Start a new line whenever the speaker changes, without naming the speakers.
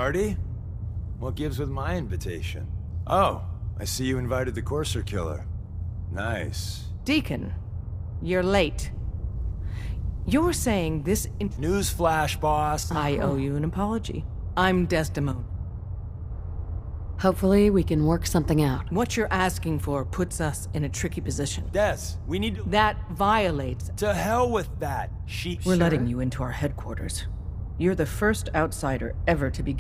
party? What gives with my invitation? Oh, I see you invited the Courser Killer. Nice.
Deacon, you're late. You're saying this
Newsflash, boss.
I owe you an apology. I'm Desdemona.
Hopefully we can work something out.
What you're asking for puts us in a tricky position.
Des, we need to...
That violates...
To hell with that.
We're letting you into our headquarters. You're the first outsider ever to be